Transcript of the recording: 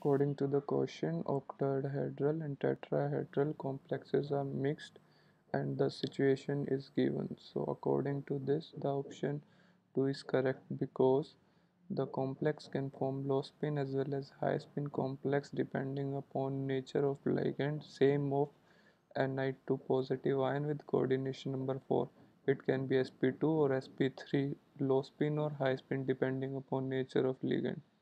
According to the question, octahedral and tetrahedral complexes are mixed and the situation is given. So according to this, the option 2 is correct because the complex can form low spin as well as high spin complex depending upon nature of ligand. Same of Ni2 positive ion with coordination number 4. It can be sp2 or sp3, low spin or high spin depending upon nature of ligand.